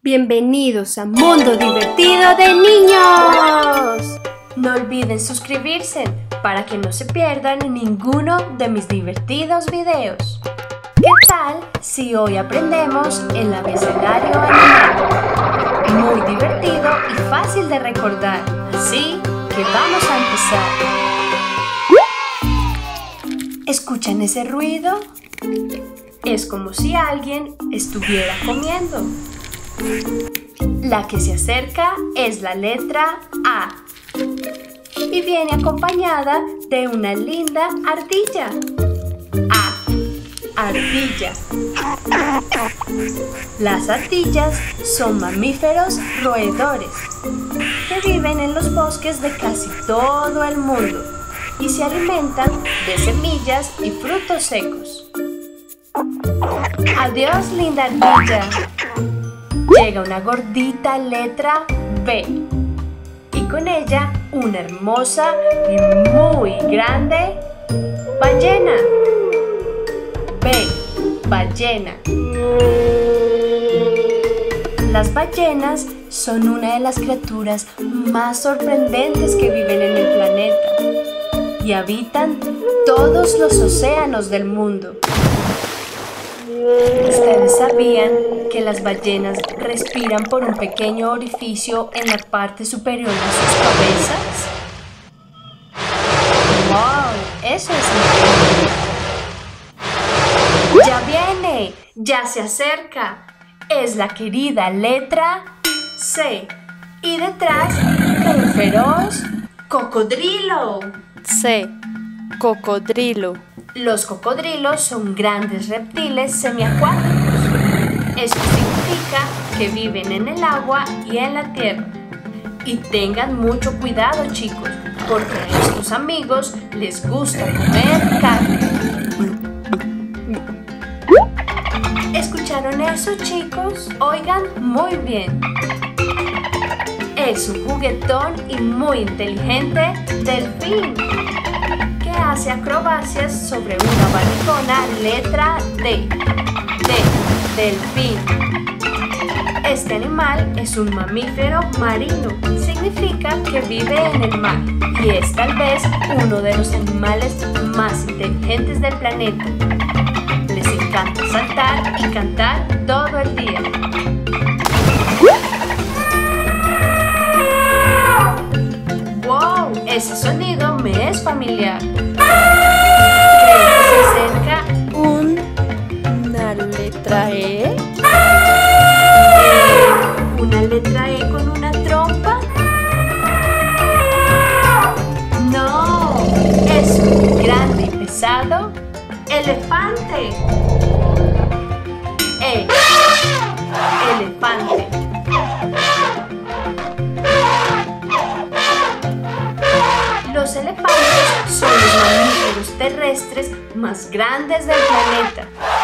Bienvenidos a Mundo Divertido de Niños. No olviden suscribirse para que no se pierdan ninguno de mis divertidos videos. ¿Qué tal si hoy aprendemos el abecedario animal? Muy divertido y fácil de recordar, así que vamos a empezar. ¿Escuchan ese ruido? Es como si alguien estuviera comiendo. La que se acerca es la letra A y viene acompañada de una linda ardilla. Ardilla. Las ardillas son mamíferos roedores que viven en los bosques de casi todo el mundo y se alimentan de semillas y frutos secos. Adiós, linda ardilla. Llega una gordita letra B y con ella una hermosa y muy grande ballena. B, ballena. Las ballenas son una de las criaturas más sorprendentes que viven en el planeta y habitan todos los océanos del mundo. ¿Ustedes sabían que las ballenas respiran por un pequeño orificio en la parte superior de sus cabezas? ¡Wow! Eso es increíble. ¡Ya viene! ¡Ya se acerca! Es la querida letra C. Y detrás, un feroz cocodrilo. C. Cocodrilo. Los cocodrilos son grandes reptiles semiacuáticos. Esto significa que viven en el agua y en la tierra. Y tengan mucho cuidado, chicos, porque a estos amigos les gusta comer carne. ¿Escucharon eso, chicos? Oigan muy bien. Es un juguetón y muy inteligente delfín que hace acrobacias sobre una barricona letra D. Delfín. Este animal es un mamífero marino. Significa que vive en el mar y es tal vez uno de los animales más inteligentes del planeta. Les encanta saltar y cantar todo el día. ¡Wow! Ese sonido me es familiar. Creo que se acerca una letra E. ¿Una letra E con una trompa? No, es un grande y pesado elefante. Elefante. Los elefantes son los mamíferos terrestres más grandes del planeta.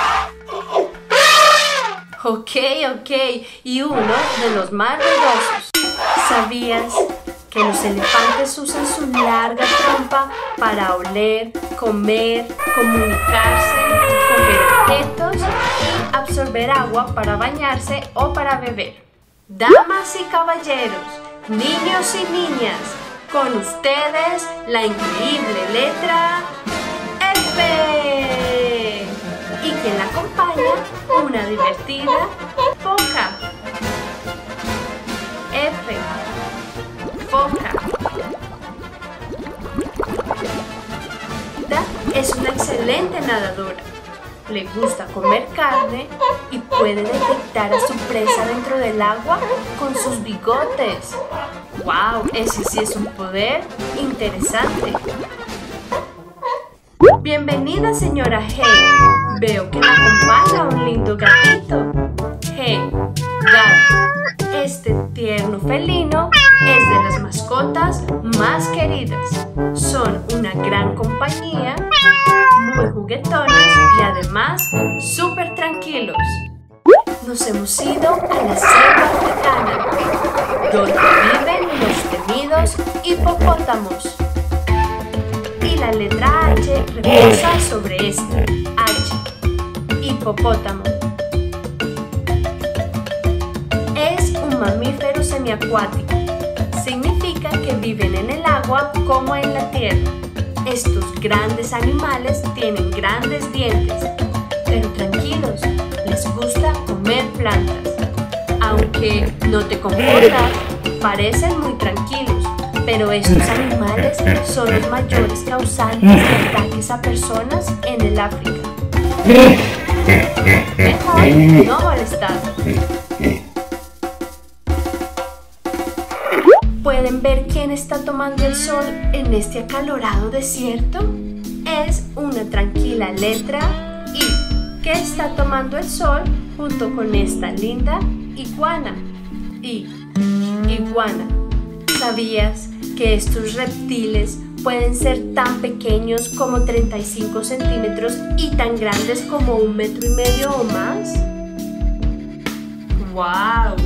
Ok, y uno de los más ruidosos. ¿Sabías que los elefantes usan su larga trompa para oler, comer, comunicarse, comer objetos y absorber agua para bañarse o para beber? Damas y caballeros, niños y niñas, con ustedes la increíble letra F. Y quien la acompaña, una divertida foca. F. Foca. Esta es una excelente nadadora. Le gusta comer carne y puede detectar a su presa dentro del agua con sus bigotes. ¡Wow! Ese sí es un poder interesante. Bienvenida, señora G. Veo que la acompaña un lindo gatito. G. Gato. Este tierno felino es de las mascotas más queridas. Son una gran compañía, muy juguetones y además súper tranquilos. Nos hemos ido a la selva africana, donde viven los temidos hipopótamos. Y la letra H reposa sobre esta. H. Hipopótamo. Es un mamífero semiacuático. Significa que viven en el agua como en la tierra. Estos grandes animales tienen grandes dientes, pero tranquilos, les gusta comer plantas. Aunque no te confundas, parecen muy tranquilos, pero estos animales son los mayores causantes de ataques a personas en el África. Mejor no molestar. ¿Pueden ver quién está tomando el sol en este acalorado desierto? Es una tranquila letra I, que está tomando el sol junto con esta linda iguana. Iguana. ¿Sabías que estos reptiles pueden ser tan pequeños como 35 centímetros y tan grandes como 1,5 metros o más? ¡Wow!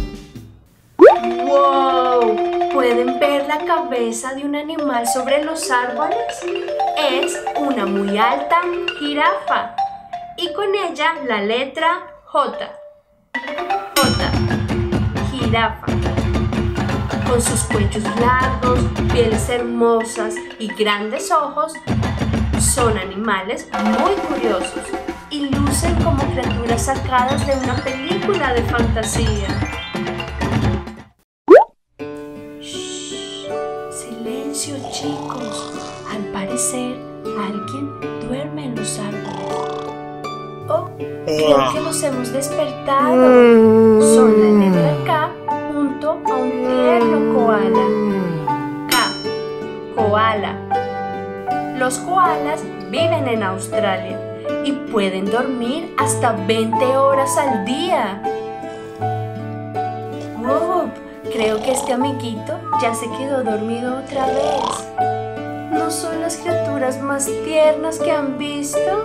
¡Wow! ¿Pueden ver la cabeza de un animal sobre los árboles? Es una muy alta jirafa y con ella la letra J. J. Jirafa. Con sus cuellos largos, pieles hermosas y grandes ojos, son animales muy curiosos y lucen como criaturas sacadas de una película de fantasía. Silencio, chicos. Al parecer, alguien duerme en los árboles. Oh, creo que los hemos despertado. Son la letra K junto a un tierno koala. K. Koala. Los koalas viven en Australia y pueden dormir hasta 20 horas al día. ¡Wow! Creo que este amiguito ya se quedó dormido otra vez. ¿No son las criaturas más tiernas que han visto?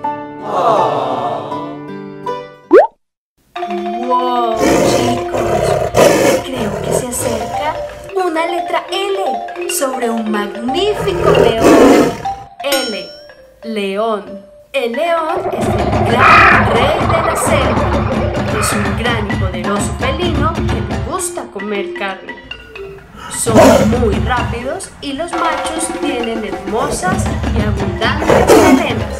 ¡Wow, chicos! Creo que se acerca una letra L sobre un magnífico león. L. León. El león es el gran rey de la selva. Es un gran y poderoso felino que le gusta comer carne. Son muy rápidos y los machos tienen hermosas y abundantes melenas.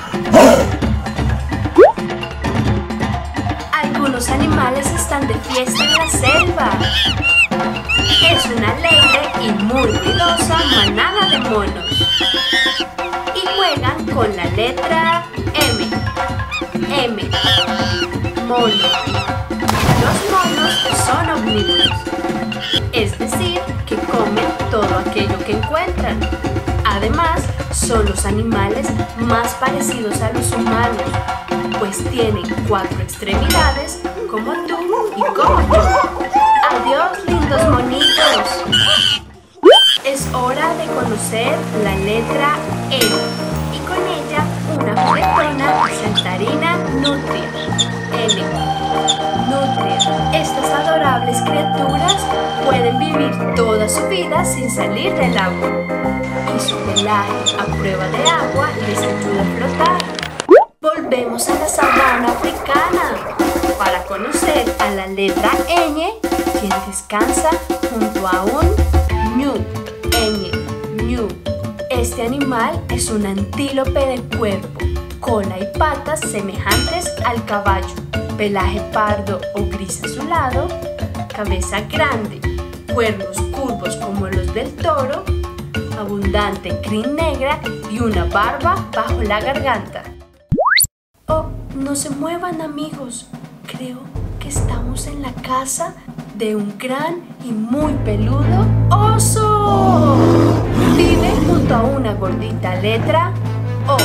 Algunos animales están de fiesta en la selva. Es una alegre y muy ruidosa manada de monos. Y juegan con la letra M. M. Mono. Los monos son omnívoros, es decir, que comen todo aquello que encuentran. Además, son los animales más parecidos a los humanos, pues tienen 4 extremidades como tú y como yo. ¡Adiós, lindos monitos! Es hora de conocer la letra N y con ella una juguetona y saltarina nutria. N. Nutria. Estas adorables criaturas pueden vivir toda su vida sin salir del agua y su pelaje a prueba de agua les ayuda a flotar. Volvemos a la sabana africana para conocer a la letra Ñ, quien descansa junto a un ñu. Ñ, ñu. Este animal es un antílope de cuerpo, cola y patas semejantes al caballo, pelaje pardo o gris azulado, cabeza grande, cuernos curvos como los del toro, abundante crin negra y una barba bajo la garganta. Oh, no se muevan, amigos. Creo que estamos en la casa de un gran y muy peludo oso. Vive junto a una gordita letra O.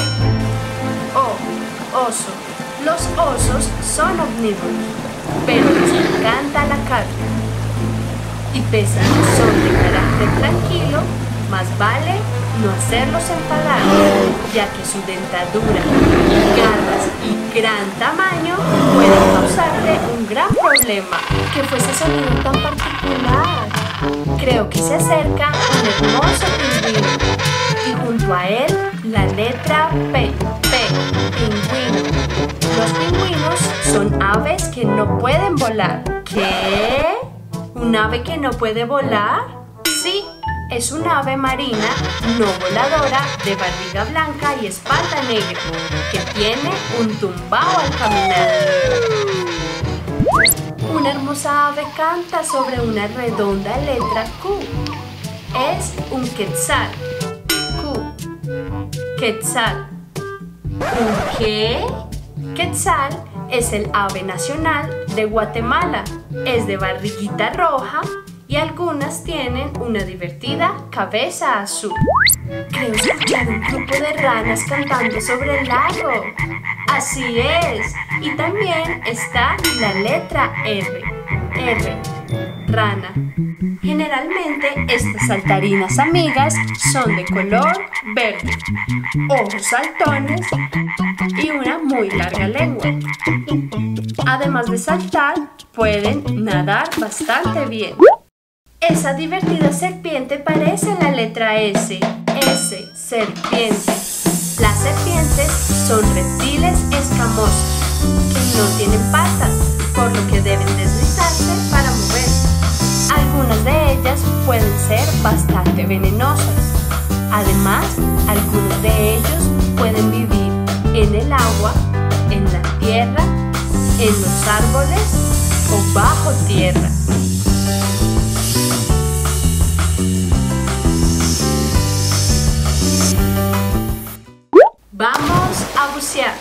O. Oso. Los osos son omnívoros, pero les encanta la carne. Y pese a que son de carácter tranquilo, más vale no hacerlos enfadar, ya que su dentadura, garras y gran tamaño pueden causarte un gran problema. ¿Qué fue ese sonido tan particular? Creo que se acerca un hermoso pingüino y junto a él la letra P. Pingüino. Los pingüinos son aves que no pueden volar. ¿Qué? ¿Un ave que no puede volar? Sí, es un ave marina no voladora de barriga blanca y espalda negra, que tiene un tumbao al caminar. Una hermosa ave canta sobre una redonda letra Q. Es un quetzal. Q. Quetzal. ¿Un qué? Quetzal es el ave nacional de Guatemala. Es de barriguita roja y algunas tienen una divertida cabeza azul. Creo escuchar un grupo de ranas cantando sobre el lago. Así es. Y también está la letra R. R. Rana. Generalmente estas saltarinas amigas son de color verde, ojos saltones y una muy larga lengua. Además de saltar, pueden nadar bastante bien. Esa divertida serpiente parece la letra S. S, serpiente. Las serpientes son reptiles escamosos que no tienen patas, por lo que deben deslizarse para moverse. Algunas de ellas pueden ser bastante venenosas. Además, algunos de ellos pueden vivir en el agua, en la tierra, en los árboles o bajo tierra. Vamos a bucear.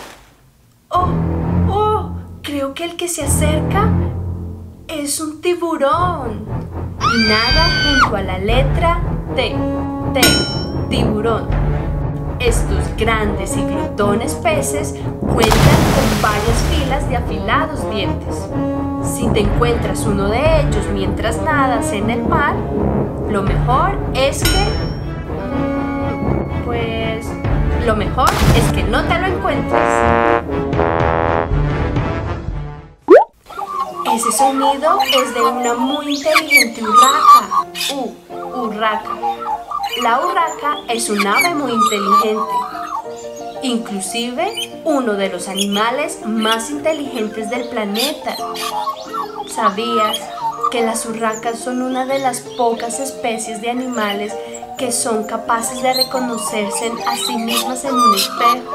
Creo que el que se acerca es un tiburón y nada junto a la letra T. T, tiburón. Estos grandes y glutones peces cuentan con varias filas de afilados dientes. Si te encuentras uno de ellos mientras nadas en el mar, lo mejor es que... lo mejor es que no te lo encuentres. Ese sonido es de una muy inteligente urraca. Urraca. La urraca es un ave muy inteligente. Inclusive uno de los animales más inteligentes del planeta. ¿Sabías que las urracas son una de las pocas especies de animales que son capaces de reconocerse a sí mismas en un espejo?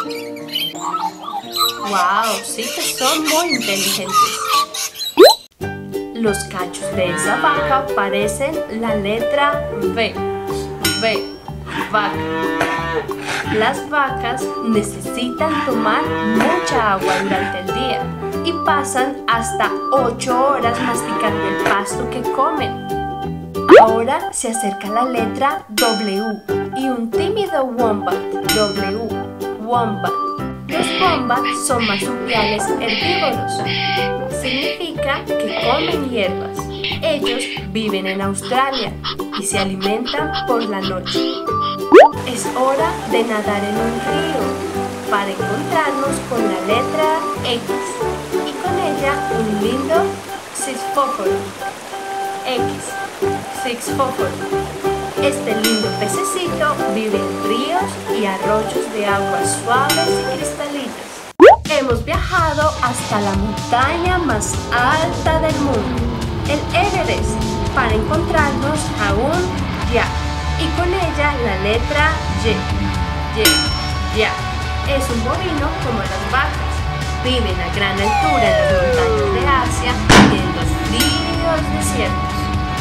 ¡Wow! Sí que son muy inteligentes. Los cachos de esa vaca parecen la letra V. V. Vaca. Las vacas necesitan tomar mucha agua durante el día y pasan hasta 8 horas masticando el pasto que comen. Ahora se acerca la letra W y un tímido wombat. W. Wombat. Los wombats son marsupiales herbívoros. Significa que comen hierbas. Ellos viven en Australia y se alimentan por la noche. Es hora de nadar en un río para encontrarnos con la letra X y con ella un lindo sixfóforo. X. Sixfóforo. Este lindo pececito vive en ríos y arroyos de aguas suaves y cristalinas. Hemos viajado hasta la montaña más alta del mundo, el Everest, para encontrarnos a un yak y con ella la letra Y. Yak. Es un bovino como las vacas. Vive a gran altura en las montañas de Asia y en los fríos desiertos.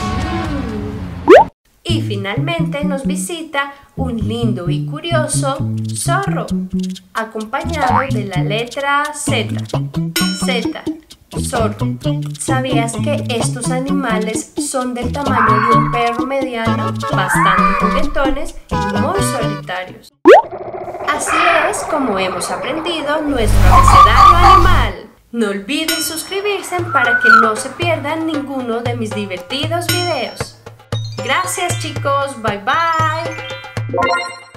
Y finalmente nos visita un lindo y curioso zorro, acompañado de la letra Z. Z, zorro. ¿Sabías que estos animales son del tamaño de un perro mediano, bastante juguetones y muy solitarios? Así es como hemos aprendido nuestro abecedario animal. No olviden suscribirse para que no se pierdan ninguno de mis divertidos videos. Gracias chicos, bye bye.